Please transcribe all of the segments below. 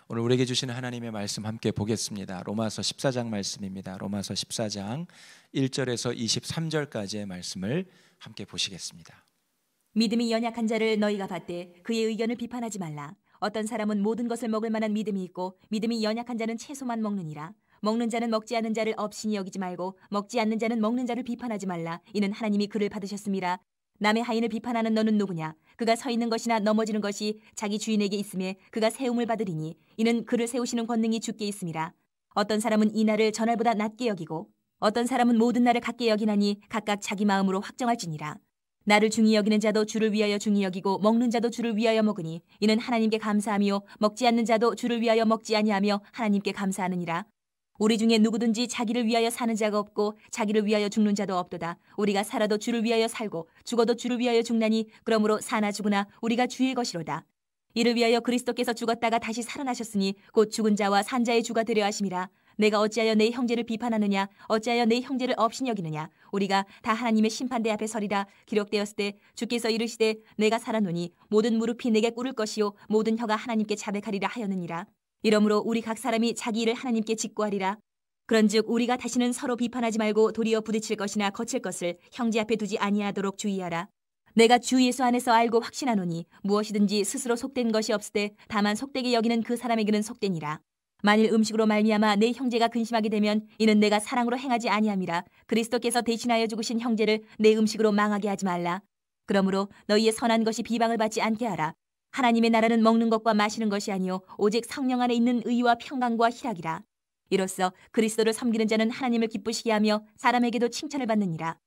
오늘 우리에게 주시는 하나님의 말씀 함께 보겠습니다. 로마서 14장 말씀입니다. 로마서 14장 1절에서 23절까지의 말씀을 함께 보시겠습니다. 믿음이 연약한 자를 너희가 받되 그의 의견을 비판하지 말라. 어떤 사람은 모든 것을 먹을 만한 믿음이 있고 믿음이 연약한 자는 채소만 먹느니라. 먹는 자는 먹지 않는 자를 업신이 여기지 말고 먹지 않는 자는 먹는 자를 비판하지 말라. 이는 하나님이 그를 받으셨음이라. 남의 하인을 비판하는 너는 누구냐? 그가 서 있는 것이나 넘어지는 것이 자기 주인에게 있음에 그가 세움을 받으리니 이는 그를 세우시는 권능이 주께 있음이라. 어떤 사람은 이 날을 전날보다 낮게 여기고 어떤 사람은 모든 날을 같게 여기나니 각각 자기 마음으로 확정할지니라. 나를 중히 여기는 자도 주를 위하여 중히 여기고 먹는 자도 주를 위하여 먹으니 이는 하나님께 감사하며 먹지 않는 자도 주를 위하여 먹지 아니하며 하나님께 감사하느니라. 우리 중에 누구든지 자기를 위하여 사는 자가 없고 자기를 위하여 죽는 자도 없도다. 우리가 살아도 주를 위하여 살고 죽어도 주를 위하여 죽나니 그러므로 사나 죽으나 우리가 주의 것이로다. 이를 위하여 그리스도께서 죽었다가 다시 살아나셨으니 곧 죽은 자와 산 자의 주가 되려 하심이라. 내가 어찌하여 내 형제를 비판하느냐? 어찌하여 내 형제를 업신 여기느냐? 우리가 다 하나님의 심판대 앞에 서리라. 기록되었을 때 주께서 이르시되 내가 살았노니 모든 무릎이 내게 꿇을 것이요 모든 혀가 하나님께 자백하리라 하였느니라. 이러므로 우리 각 사람이 자기 일을 하나님께 직구하리라. 그런즉 우리가 다시는 서로 비판하지 말고 도리어 부딪힐 것이나 거칠 것을 형제 앞에 두지 아니하도록 주의하라. 내가 주 예수 안에서 알고 확신하노니 무엇이든지 스스로 속된 것이 없으되 다만 속되게 여기는 그 사람에게는 속되니라. 만일 음식으로 말미암아 내 형제가 근심하게 되면 이는 내가 사랑으로 행하지 아니함이라. 그리스도께서 대신하여 죽으신 형제를 내 음식으로 망하게 하지 말라. 그러므로 너희의 선한 것이 비방을 받지 않게 하라. 하나님의 나라는 먹는 것과 마시는 것이 아니요 오직 성령 안에 있는 의와 평강과 희락이라. 이로써 그리스도를 섬기는 자는 하나님을 기쁘시게 하며 사람에게도 칭찬을 받느니라.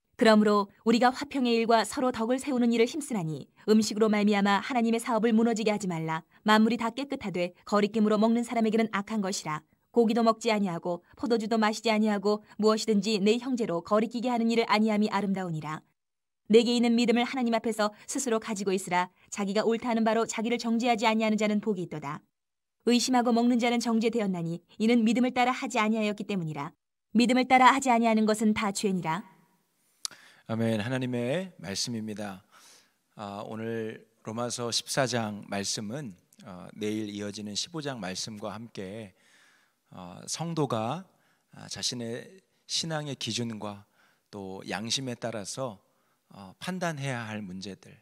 그러므로 우리가 화평의 일과 서로 덕을 세우는 일을 힘쓰나니 음식으로 말미암아 하나님의 사업을 무너지게 하지 말라. 만물이 다 깨끗하되 거리낌으로 먹는 사람에게는 악한 것이라. 고기도 먹지 아니하고 포도주도 마시지 아니하고 무엇이든지 내 형제로 거리끼게 하는 일을 아니함이 아름다우니라. 내게 있는 믿음을 하나님 앞에서 스스로 가지고 있으라. 자기가 옳다 하는 바로 자기를 정죄하지 아니하는 자는 복이 있도다. 의심하고 먹는 자는 정죄되었나니 이는 믿음을 따라 하지 아니하였기 때문이라. 믿음을 따라 하지 아니하는 것은 다 죄니라. 아멘. 하나님의 말씀입니다. 오늘 로마서 14장 말씀은 내일 이어지는 15장 말씀과 함께 성도가 자신의 신앙의 기준과 또 양심에 따라서 판단해야 할 문제들,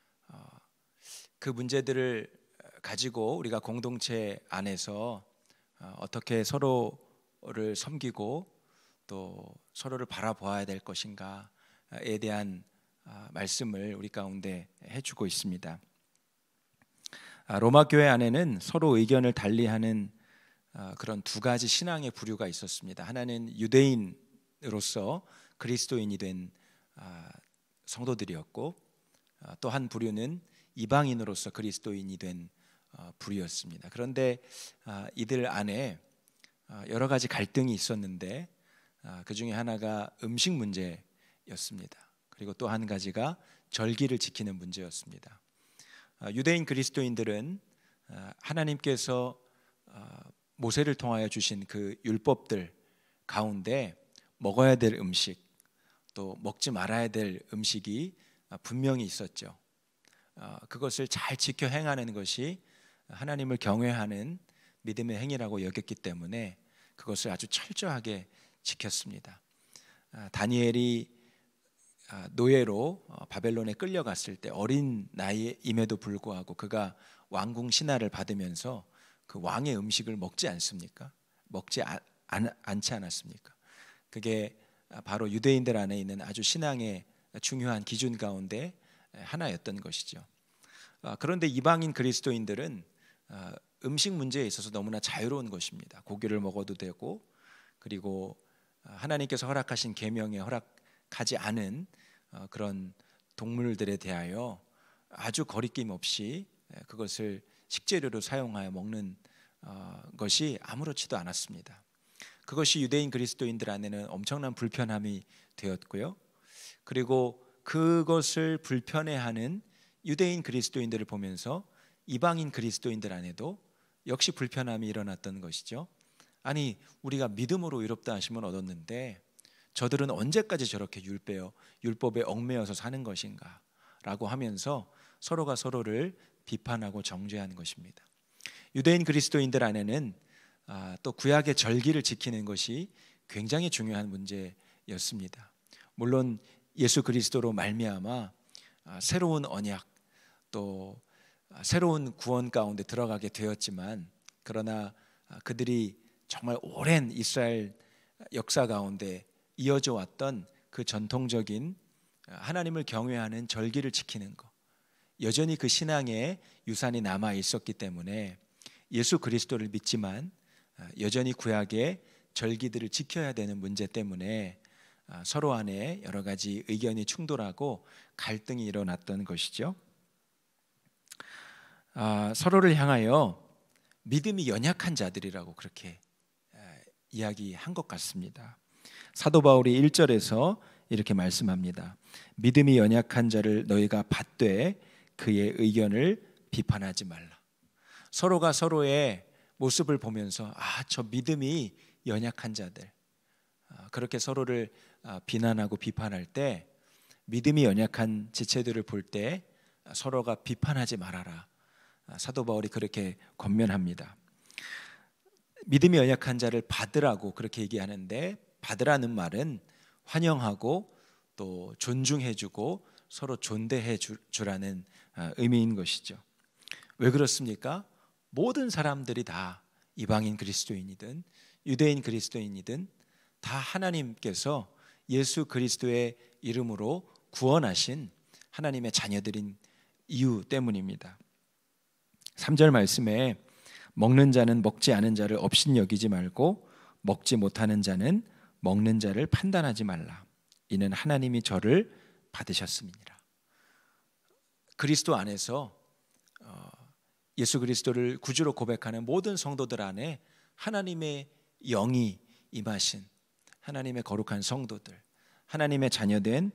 그 문제들을 가지고 우리가 공동체 안에서 어떻게 서로를 섬기고 또 서로를 바라보아야 될 것인가에 대한 말씀을 우리 가운데 해주고 있습니다. 로마 교회 안에는 서로 의견을 달리하는 그런 두 가지 신앙의 부류가 있었습니다. 하나는 유대인으로서 그리스도인이 된 성도들이었고 또 한 부류는 이방인으로서 그리스도인이 된 부류였습니다. 그런데 이들 안에 여러 가지 갈등이 있었는데 그 중에 하나가 음식 문제였습니다. 그리고 또 한 가지가 절기를 지키는 문제였습니다. 유대인 그리스도인들은 하나님께서 모세를 통하여 주신 그 율법들 가운데 먹어야 될 음식 또 먹지 말아야 될 음식이 분명히 있었죠. 그것을 잘 지켜 행하는 것이 하나님을 경외하는 믿음의 행위라고 여겼기 때문에 그것을 아주 철저하게 지켰습니다. 다니엘이 노예로 바벨론에 끌려갔을 때 어린 나이임에도 불구하고 그가 왕궁 신하를 받으면서 그 왕의 음식을 먹지 않습니까? 먹지 않지 않았습니까? 그게 바로 유대인들 안에 있는 아주 신앙의 중요한 기준 가운데 하나였던 것이죠. 그런데 이방인 그리스도인들은 음식 문제에 있어서 너무나 자유로운 것입니다. 고기를 먹어도 되고 그리고 하나님께서 허락하신 계명에 허락하지 않은 그런 동물들에 대하여 아주 거리낌 없이 그것을 식재료로 사용하여 먹는 것이 아무렇지도 않았습니다. 그것이 유대인 그리스도인들 안에는 엄청난 불편함이 되었고요. 그리고 그것을 불편해하는 유대인 그리스도인들을 보면서 이방인 그리스도인들 안에도 역시 불편함이 일어났던 것이죠. 아니 우리가 믿음으로 의롭다 하심을 얻었는데 저들은 언제까지 저렇게 율법에 얽매여서 사는 것인가 라고 하면서 서로가 서로를 비판하고 정죄하는 것입니다. 유대인 그리스도인들 안에는 또 구약의 절기를 지키는 것이 굉장히 중요한 문제였습니다. 물론 예수 그리스도로 말미암아 새로운 언약 또 새로운 구원 가운데 들어가게 되었지만, 그러나 그들이 정말 오랜 이스라엘 역사 가운데 이어져 왔던 그 전통적인 하나님을 경외하는 절기를 지키는 것, 여전히 그 신앙의 유산이 남아 있었기 때문에 예수 그리스도를 믿지만 여전히 구약의 절기들을 지켜야 되는 문제 때문에 서로 안에 여러 가지 의견이 충돌하고 갈등이 일어났던 것이죠. 서로를 향하여 믿음이 연약한 자들이라고 그렇게 이야기한 것 같습니다. 사도 바울이 1절에서 이렇게 말씀합니다. 믿음이 연약한 자를 너희가 받되 그의 의견을 비판하지 말라. 서로가 서로의 모습을 보면서 저 믿음이 연약한 자들, 그렇게 서로를 비난하고 비판할 때, 믿음이 연약한 지체들을 볼 때 서로가 비판하지 말아라. 사도 바울이 그렇게 권면합니다. 믿음이 연약한 자를 받으라고 그렇게 얘기하는데, 받으라는 말은 환영하고 또 존중해주고 서로 존대해 주라는 의미인 것이죠. 왜 그렇습니까? 모든 사람들이 다 이방인 그리스도인이든 유대인 그리스도인이든 다 하나님께서 예수 그리스도의 이름으로 구원하신 하나님의 자녀들인 이유 때문입니다. 3절 말씀에 먹는 자는 먹지 않은 자를 업신여기지 말고 먹지 못하는 자는 먹는 자를 판단하지 말라. 이는 하나님이 저를 받으셨음이니라. 그리스도 안에서 예수 그리스도를 구주로 고백하는 모든 성도들 안에 하나님의 영이 임하신 하나님의 거룩한 성도들, 하나님의 자녀된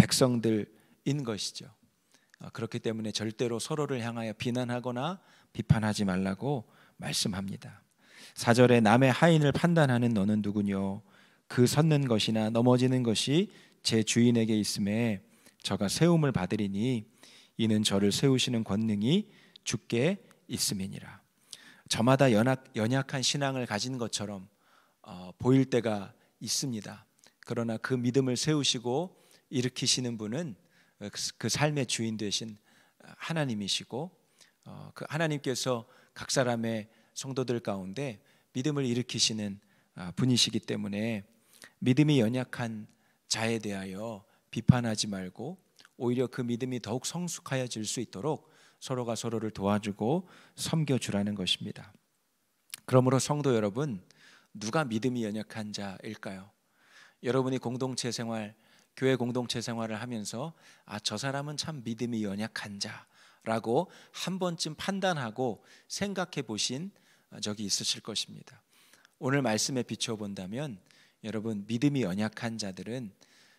백성들인 것이죠. 그렇기 때문에 절대로 서로를 향하여 비난하거나 비판하지 말라고 말씀합니다. 4절에 남의 하인을 판단하는 너는 누구뇨? 그 섰는 것이나 넘어지는 것이 제 주인에게 있음에 저가 세움을 받으리니 이는 저를 세우시는 권능이 주께 있음이니라. 저마다 연약한 신앙을 가진 것처럼 보일 때가 있습니다. 그러나 그 믿음을 세우시고 일으키시는 분은 그 삶의 주인 되신 하나님이시고, 그 하나님께서 각 사람의 성도들 가운데 믿음을 일으키시는 분이시기 때문에 믿음이 연약한 자에 대하여 비판하지 말고 오히려 그 믿음이 더욱 성숙하여질 수 있도록 서로가 서로를 도와주고 섬겨주라는 것입니다. 그러므로 성도 여러분, 누가 믿음이 연약한 자일까요? 여러분이 공동체 생활, 교회 공동체 생활을 하면서 저 사람은 참 믿음이 연약한 자라고 한 번쯤 판단하고 생각해 보신 적이 있으실 것입니다. 오늘 말씀에 비춰본다면 여러분, 믿음이 연약한 자들은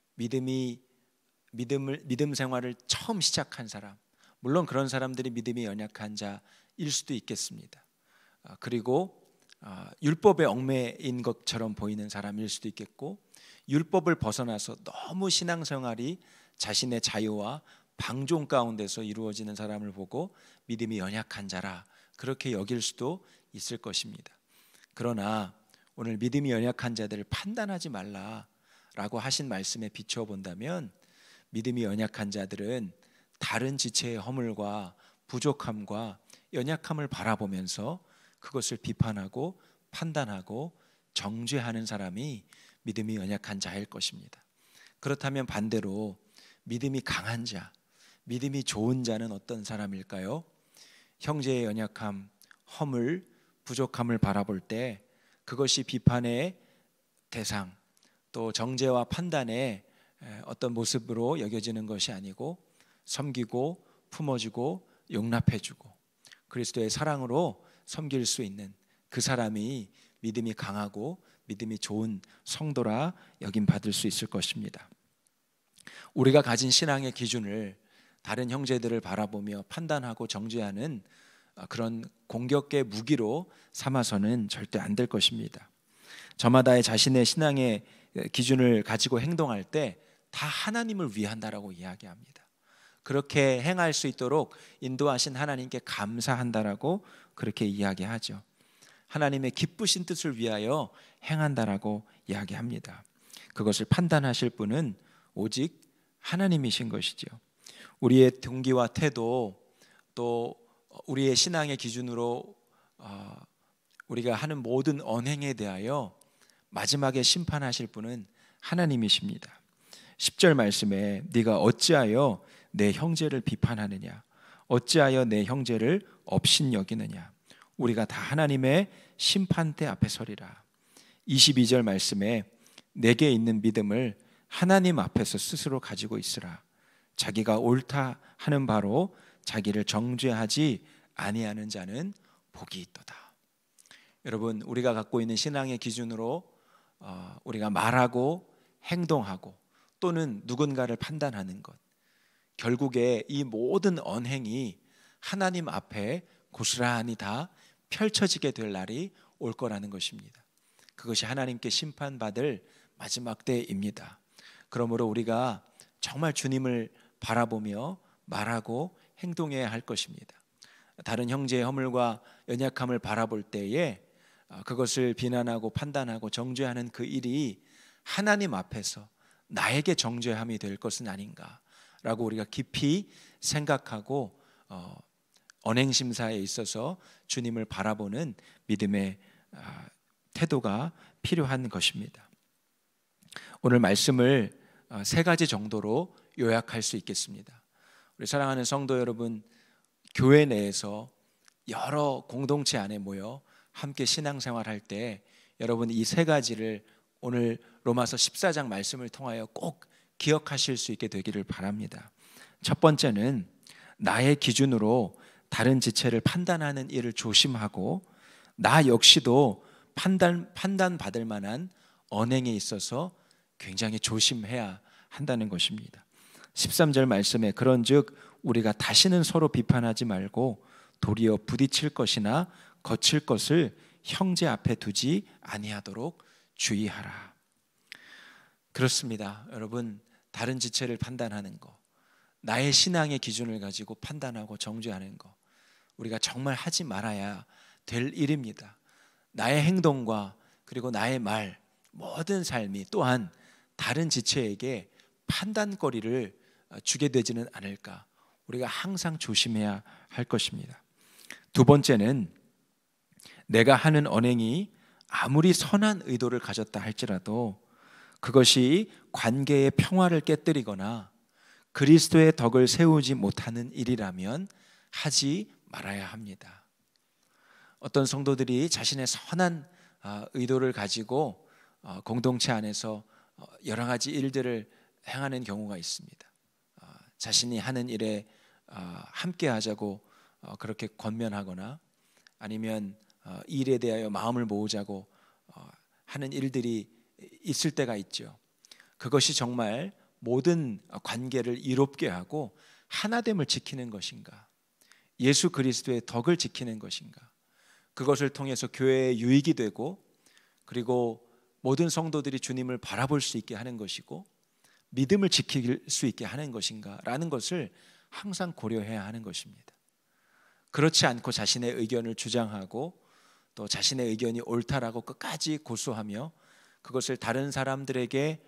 믿음 생활을 처음 시작한 사람, 물론 그런 사람들이 믿음이 연약한 자일 수도 있겠습니다. 그리고 율법에 얽매인 것처럼 보이는 사람일 수도 있겠고, 율법을 벗어나서 너무 신앙생활이 자신의 자유와 방종 가운데서 이루어지는 사람을 보고 믿음이 연약한 자라 그렇게 여길 수도 있을 것입니다. 그러나 오늘 믿음이 연약한 자들을 판단하지 말라라고 하신 말씀에 비춰본다면, 믿음이 연약한 자들은 다른 지체의 허물과 부족함과 연약함을 바라보면서 그것을 비판하고 판단하고 정죄하는 사람이 믿음이 연약한 자일 것입니다. 그렇다면 반대로 믿음이 강한 자, 믿음이 좋은 자는 어떤 사람일까요? 형제의 연약함, 허물, 부족함을 바라볼 때 그것이 비판의 대상, 또 정죄와 판단의 어떤 모습으로 여겨지는 것이 아니고 섬기고 품어주고 용납해주고 그리스도의 사랑으로 섬길 수 있는 그 사람이 믿음이 강하고 믿음이 좋은 성도라 여김 받을 수 있을 것입니다. 우리가 가진 신앙의 기준을 다른 형제들을 바라보며 판단하고 정죄하는 그런 공격의 무기로 삼아서는 절대 안 될 것입니다. 저마다의 자신의 신앙의 기준을 가지고 행동할 때 다 하나님을 위한다라고 이야기합니다. 그렇게 행할 수 있도록 인도하신 하나님께 감사한다라고 그렇게 이야기하죠. 하나님의 기쁘신 뜻을 위하여 행한다라고 이야기합니다. 그것을 판단하실 분은 오직 하나님이신 것이죠. 우리의 동기와 태도, 또 우리의 신앙의 기준으로 우리가 하는 모든 언행에 대하여 마지막에 심판하실 분은 하나님이십니다. 10절 말씀에 네가 어찌하여 내 형제를 비판하느냐, 어찌하여 내 형제를 업신여기느냐, 우리가 다 하나님의 심판대 앞에 서리라. 22절 말씀에 내게 있는 믿음을 하나님 앞에서 스스로 가지고 있으라. 자기가 옳다 하는 바로 자기를 정죄하지 아니하는 자는 복이 있도다. 여러분, 우리가 갖고 있는 신앙의 기준으로 우리가 말하고 행동하고 또는 누군가를 판단하는 것, 결국에 이 모든 언행이 하나님 앞에 고스란히 다 펼쳐지게 될 날이 올 거라는 것입니다. 그것이 하나님께 심판받을 마지막 때입니다. 그러므로 우리가 정말 주님을 바라보며 말하고 행동해야 할 것입니다. 다른 형제의 허물과 연약함을 바라볼 때에 그것을 비난하고 판단하고 정죄하는 그 일이 하나님 앞에서 나에게 정죄함이 될 것은 아닌가라고 우리가 깊이 생각하고 언행심사에 있어서 주님을 바라보는 믿음의 태도가 필요한 것입니다. 오늘 말씀을 세 가지 정도로 요약할 수 있겠습니다. 우리 사랑하는 성도 여러분, 교회 내에서 여러 공동체 안에 모여 함께 신앙생활할 때 여러분 이 세 가지를 오늘 로마서 14장 말씀을 통하여 꼭 기억하실 수 있게 되기를 바랍니다. 첫 번째는 나의 기준으로 다른 지체를 판단하는 일을 조심하고 나 역시도 판단받을 만한 언행에 있어서 굉장히 조심해야 한다는 것입니다. 13절 말씀에 그런즉 우리가 다시는 서로 비판하지 말고 도리어 부딪힐 것이나 거칠 것을 형제 앞에 두지 아니하도록 주의하라. 그렇습니다. 여러분, 다른 지체를 판단하는 거, 나의 신앙의 기준을 가지고 판단하고 정죄하는 거, 우리가 정말 하지 말아야 될 일입니다. 나의 행동과 그리고 나의 말, 모든 삶이 또한 다른 지체에게 판단거리를 주게 되지는 않을까, 우리가 항상 조심해야 할 것입니다. 두 번째는 내가 하는 언행이 아무리 선한 의도를 가졌다 할지라도 그것이 관계의 평화를 깨뜨리거나 그리스도의 덕을 세우지 못하는 일이라면 하지 말아야 합니다. 어떤 성도들이 자신의 선한 의도를 가지고 공동체 안에서 여러 가지 일들을 행하는 경우가 있습니다. 자신이 하는 일에 함께 하자고 그렇게 권면하거나 아니면 이 일에 대하여 마음을 모으자고 하는 일들이 있을 때가 있죠. 그것이 정말 모든 관계를 이롭게 하고 하나됨을 지키는 것인가, 예수 그리스도의 덕을 지키는 것인가, 그것을 통해서 교회에 유익이 되고 그리고 모든 성도들이 주님을 바라볼 수 있게 하는 것이고 믿음을 지킬 수 있게 하는 것인가라는 것을 항상 고려해야 하는 것입니다. 그렇지 않고 자신의 의견을 주장하고 또 자신의 의견이 옳다라고 끝까지 고수하며 그것을 다른 사람들에게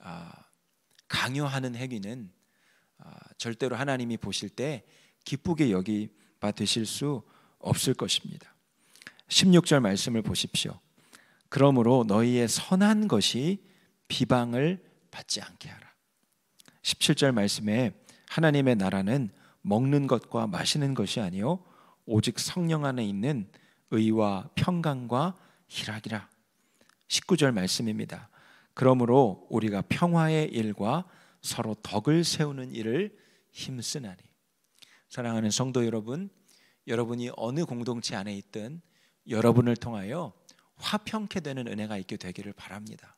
강요하는 행위는 절대로 하나님이 보실 때 기쁘게 여기봐 되실 수 없을 것입니다. 16절 말씀을 보십시오. 그러므로 너희의 선한 것이 비방을 받지 않게 하라. 17절 말씀에 하나님의 나라는 먹는 것과 마시는 것이 아니요 오직 성령 안에 있는 의와 평강과 희락이라. 19절 말씀입니다. 그러므로 우리가 평화의 일과 서로 덕을 세우는 일을 힘쓰나니. 사랑하는 성도 여러분, 여러분이 어느 공동체 안에 있든 여러분을 통하여 화평케 되는 은혜가 있게 되기를 바랍니다.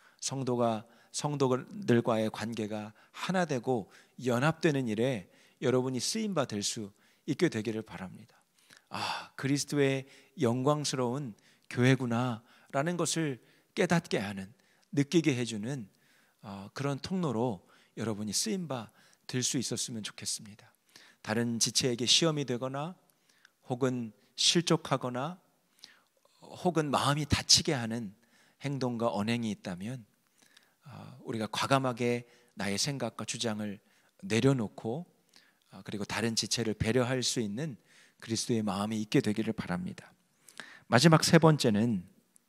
성도들과의 관계가 하나 되고 연합되는 일에 여러분이 쓰임바 될 수 있게 되기를 바랍니다. 그리스도의 영광스러운 교회구나 라는 것을 깨닫게 하는, 느끼게 해주는 그런 통로로 여러분이 쓰임바 될 수 있었으면 좋겠습니다. 다른 지체에게 시험이 되거나 혹은 실족하거나 혹은 마음이 다치게 하는 행동과 언행이 있다면 우리가 과감하게 나의 생각과 주장을 내려놓고 그리고 다른 지체를 배려할 수 있는 그리스도의 마음이 있게 되기를 바랍니다. 마지막 세 번째는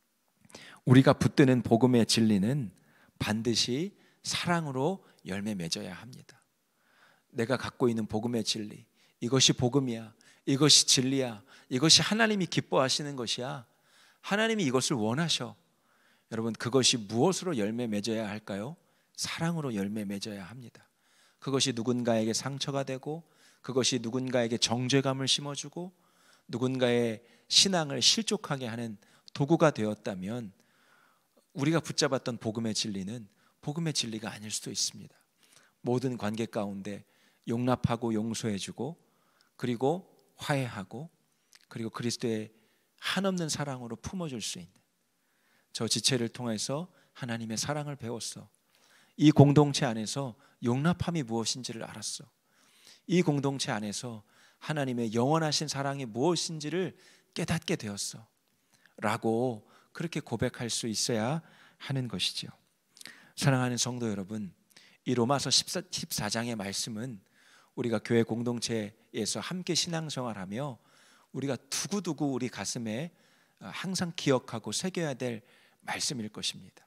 우리가 붙드는 복음의 진리는 반드시 사랑으로 열매 맺어야 합니다. 내가 갖고 있는 복음의 진리, 이것이 복음이야, 이것이 진리야, 이것이 하나님이 기뻐하시는 것이야, 하나님이 이것을 원하셔. 여러분, 그것이 무엇으로 열매 맺어야 할까요? 사랑으로 열매 맺어야 합니다. 그것이 누군가에게 상처가 되고, 그것이 누군가에게 정죄감을 심어주고, 누군가의 신앙을 실족하게 하는 도구가 되었다면 우리가 붙잡았던 복음의 진리는 복음의 진리가 아닐 수도 있습니다. 모든 관계 가운데 용납하고 용서해주고, 그리고 화해하고, 그리고 그리스도의 한없는 사랑으로 품어줄 수 있는, 저 지체를 통해서 하나님의 사랑을 배웠어. 이 공동체 안에서 용납함이 무엇인지를 알았어. 이 공동체 안에서 하나님의 영원하신 사랑이 무엇인지를 깨닫게 되었어 라고 그렇게 고백할 수 있어야 하는 것이죠. 사랑하는 성도 여러분, 이 로마서 14장의 말씀은 우리가 교회 공동체에서 함께 신앙생활하며 우리가 두고두고 우리 가슴에 항상 기억하고 새겨야 될 말씀일 것입니다.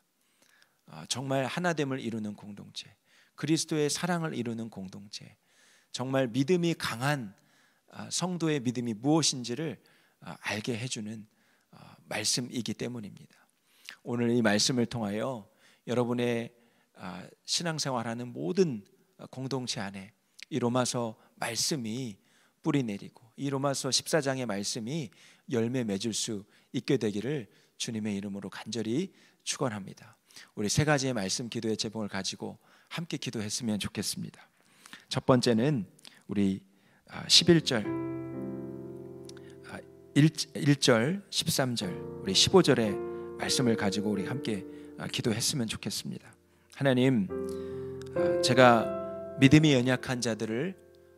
정말 하나됨을 이루는 공동체, 그리스도의 사랑을 이루는 공동체, 정말 믿음이 강한 성도의 믿음이 무엇인지를 알게 해주는 말씀이기 때문입니다. 오늘 이 말씀을 통하여 여러분의 신앙생활하는 모든 공동체 안에 이 로마서 말씀이 뿌리 내리고 이 로마서 14장의 말씀이 열매 맺을 수 있게 되기를 주님의 이름으로 간절히 축원합니다. 우리 세 가지의 말씀 기도의 제목을 가지고 함께 기도했으면 좋겠습니다. 첫 번째는 우리 11절, 1절, 13절, 우리 15절의 말씀을 가지고 우리 함께 기도했으면 좋겠습니다. 하나님, 제가 믿음이 연약한 자들을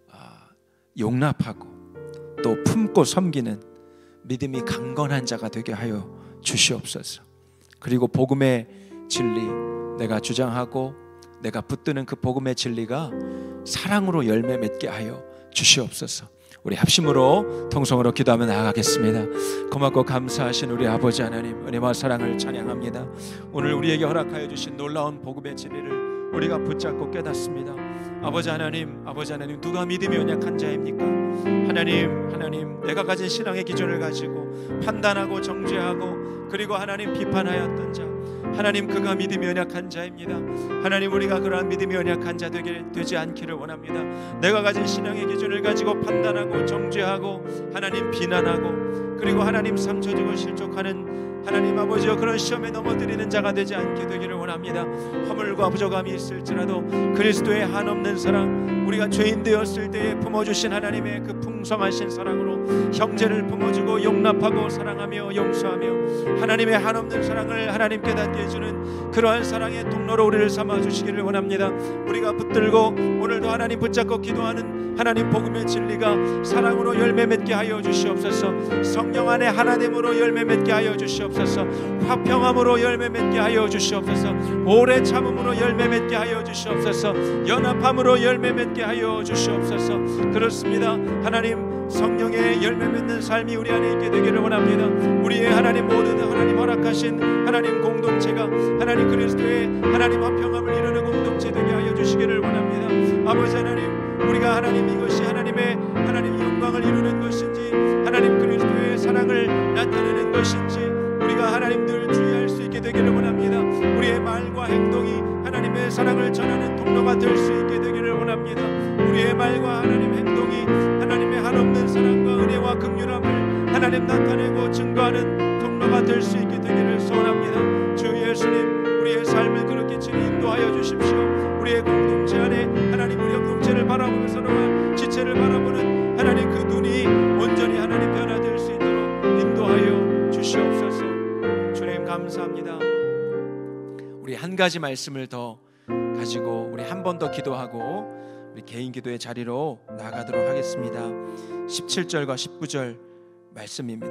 용납하고 또 품고 섬기는 믿음이 강건한 자가 되게 하여 주시옵소서. 그리고 복음의 진리, 내가 주장하고 내가 붙드는 그 복음의 진리가 사랑으로 열매 맺게 하여 주시옵소서. 우리 합심으로 통성으로 기도하며 나아가겠습니다. 고맙고 감사하신 우리 아버지 하나님, 은혜와 사랑을 찬양합니다. 오늘 우리에게 허락하여 주신 놀라운 복음의 진리를 우리가 붙잡고 깨닫습니다. 아버지 하나님, 누가 믿음이 연약한 자입니까? 하나님, 내가 가진 신앙의 기준을 가지고 판단하고 정죄하고 그리고 하나님 비판하였던 자, 하나님, 그가 믿음이 연약한 자입니다. 하나님, 우리가 그러한 믿음이 연약한 자 되지 않기를 원합니다. 내가 가진 신앙의 기준을 가지고 판단하고 정죄하고 하나님 비난하고 그리고 하나님 상처 주고 실족하는 하나님 아버지여, 그런 시험에 넘어뜨리는 자가 되지 않게 되기를 원합니다. 허물과 부족함이 있을지라도 그리스도의 한없는 사랑, 우리가 죄인 되었을 때에 품어주신 하나님의 그 풍성하신 사랑으로 형제를 품어주고 용납하고 사랑하며 용서하며 하나님의 한없는 사랑을 하나님 깨닫게 해주는 그러한 사랑의 통로로 우리를 삼아주시기를 원합니다. 우리가 붙들고 오늘도 하나님 붙잡고 기도하는 하나님 복음의 진리가 사랑으로 열매 맺게 하여 주시옵소서. 성령 안에 하나됨으로 열매 맺게 하여 주시옵소서. 화평함으로 열매 맺게 하여 주시옵소서. 오래 참음으로 열매 맺게 하여 주시옵소서. 연합함으로 열매 맺게 하여 주시옵소서. 그렇습니다. 하나님, 성령의 열매 맺는 삶이 우리 안에 있게 되기를 원합니다. 우리의 하나님 모든 하나님 허락하신 하나님 공동체가 하나님 그리스도의 하나님 화평함을 이루는 공동체 되게 하여 주시기를 원합니다. 아버지 하나님, 우리가 하나님 이것이 하나님의 하나님 영광을 이루는 것인지 하나님 그리스도의 사랑을 나타내는 것인지 우리가 하나님 늘 주의할 수 있게 되기를 원합니다. 우리의 말과 행동이 하나님의 사랑을 전하는 통로가 될 수 있게 되기를 원합니다. 우리의 말과 하나님 행동이 하나님의 한없는 사랑과 은혜와 긍휼함을 하나님 나타내고 증거하는 통로가 될 수 있게 되기를 소원합니다. 주 예수님, 우리의 삶을 그렇게 친히 인도하여 주십시오. 우리의 공동체 안에 하나님 우리 공동체를 바라보며 서로가 지체를 바라보는 하나님 그 눈이 온전히 하나님 변화될 수 있도록 인도하여 주시옵소서. 주님 감사합니다. 우리 한 가지 말씀을 더 가지고 우리 한 번 더 기도하고 우리 개인 기도의 자리로 나가도록 하겠습니다. 17절과 19절 말씀입니다.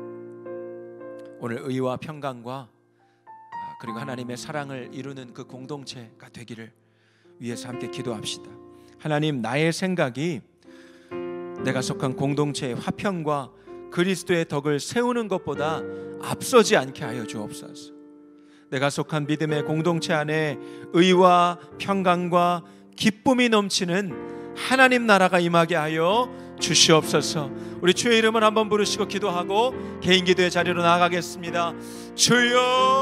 오늘 의와 평강과 그리고 하나님의 사랑을 이루는 그 공동체가 되기를 위해서 함께 기도합시다. 하나님, 나의 생각이 내가 속한 공동체의 화평과 그리스도의 덕을 세우는 것보다 앞서지 않게 하여 주옵소서. 내가 속한 믿음의 공동체 안에 의와 평강과 기쁨이 넘치는 하나님 나라가 임하게 하여 주시옵소서. 우리 주의 이름을 한번 부르시고 기도하고 개인 기도의 자리로 나아가겠습니다. 주여,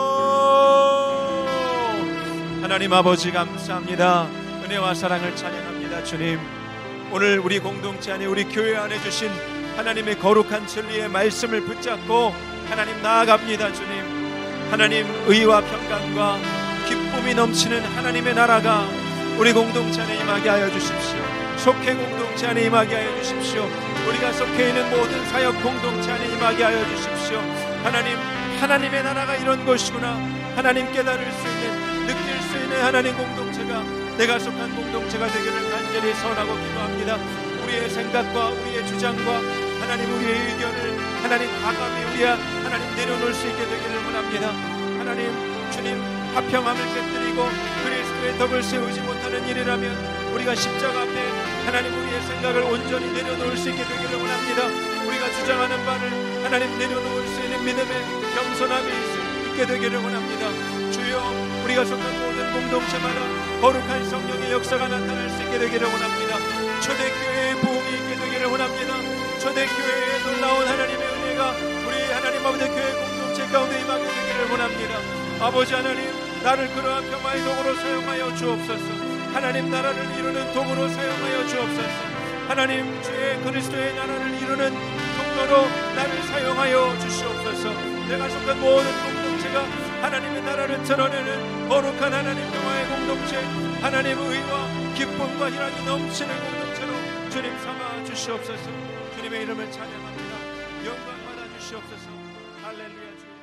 하나님 아버지 감사합니다. 은혜와 사랑을 찬양합니다. 주님, 오늘 우리 공동체 안에 우리 교회 안에 주신 하나님의 거룩한 진리의 말씀을 붙잡고 하나님 나아갑니다. 주님, 하나님 의와 평강과 기쁨이 넘치는 하나님의 나라가 우리 공동체 안에 임하게 하여 주십시오. 속회 공동체 안에 임하게 하여 주십시오. 우리가 속해 있는 모든 사역 공동체 안에 임하게 하여 주십시오. 하나님, 하나님의 나라가 이런 것이구나. 하나님 깨달을 수 있는, 느낄 수 있는 하나님 공동체가 내가 속한 공동체가 되기를 간절히 소원하고 기도합니다. 우리의 생각과 우리의 주장과 하나님 우리의 의견을 하나님 과감히 우리가 하나님 내려놓을 수 있게 되기를 원합니다. 하나님, 주님 화평함을 깨뜨리고 그리스도의 덕을 세우지 못하는 일이라면 우리가 십자가 앞에 하나님 우리의 생각을 온전히 내려놓을 수 있게 되기를 원합니다. 우리가 주장하는 바를 하나님 내려놓을 수 있는 믿음의 겸손함이 있게 되기를 원합니다. 주여, 우리가 속한 모든 공동체마다 거룩한 성령의 역사가 나타날 수 있게 되기를 원합니다. 초대교회의 부흥이 있게 되기를 원합니다. 초대교회에 놀라운 하나님의 은혜가 우리 하나님 아버지 교회 공동체 가운데 임하게 되기를 원합니다. 아버지 하나님, 나를 그러한 평화의 도구로 사용하여 주옵소서. 하나님 나라를 이루는 도구로 사용하여 주옵소서. 하나님 주의 그리스도의 나라를 이루는 통로로 나를 사용하여 주시옵소서. 내가 속한 모든 공동체가 하나님의 나라를 드러내는 거룩한 하나님 평화의 공동체, 하나님의 의와 기쁨과 희락이 넘치는 공동체로 주님 삼아 주시옵소서. 주님의 이름을 찬양합니다. 영광 받아 주시옵소서. 할렐루야. 주님.